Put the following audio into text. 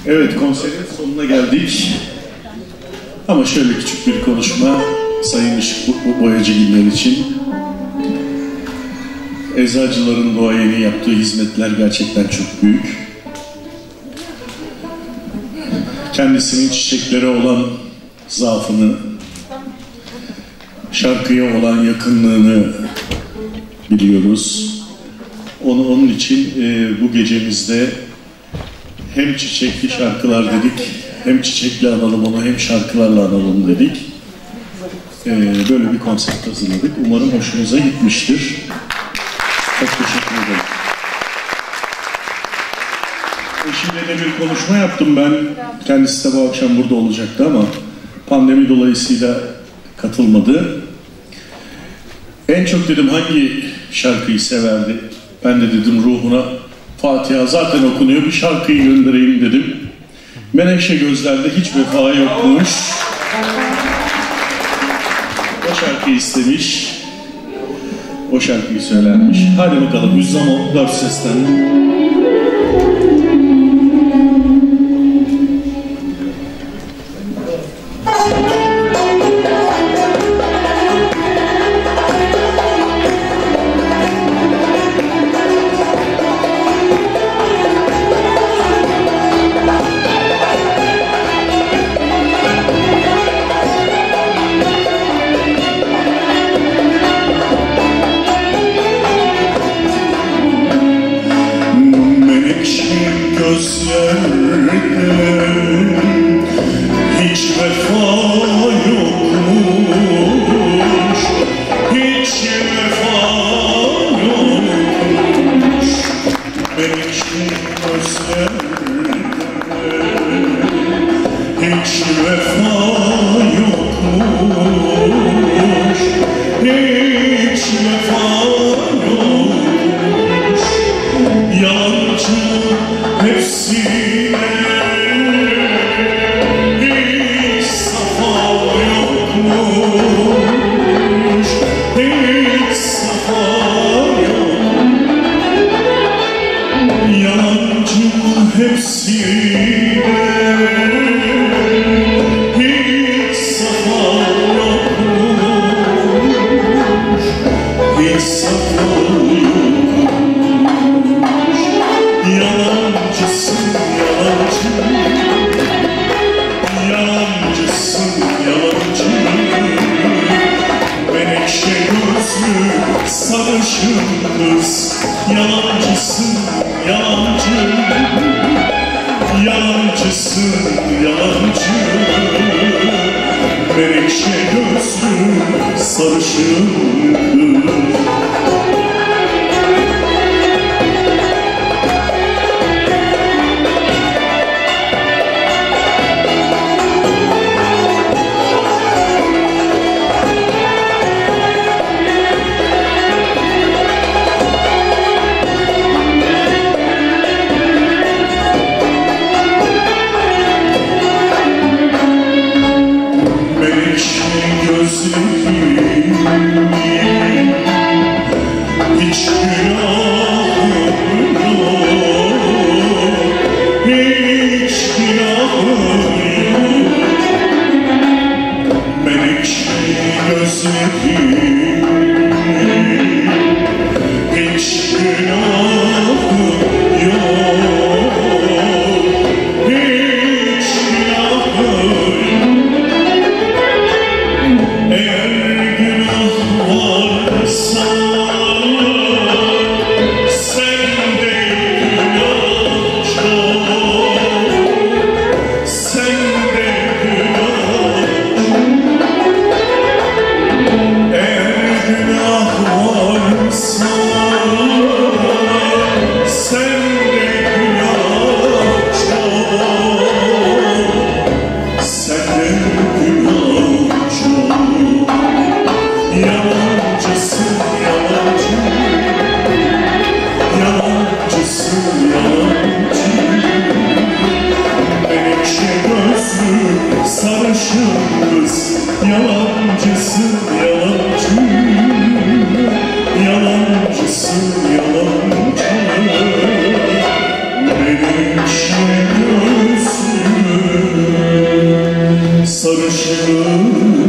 Evet, konserin sonuna geldik. Ama şöyle küçük bir konuşma Sayın Işık Boyacıgiller için. Eczacıların duayeni yaptığı hizmetler gerçekten çok büyük. Kendisinin çiçeklere olan zaafını, şarkıya olan yakınlığını biliyoruz. Onun için bu gecemizde hem çiçekli şarkılar dedik, hem çiçekli analım onu, hem şarkılarla analım dedik. Böyle bir konsept hazırladık. Umarım hoşunuza gitmiştir. Çok teşekkür ederim. Eşimle de bir konuşma yaptım ben. Kendisi de bu akşam burada olacaktı ama pandemi dolayısıyla katılmadı. En çok dedim hangi şarkıyı severdi? Ben de dedim ruhuna Fatiha zaten okunuyor, bir şarkıyı göndereyim dedim. Menekşe gözlerde hiç vefa yokmuş. O şarkıyı istemiş. O şarkıyı söylenmiş. Hadi bakalım Üzzam 4 sesten. Menekşe gözlü aşığım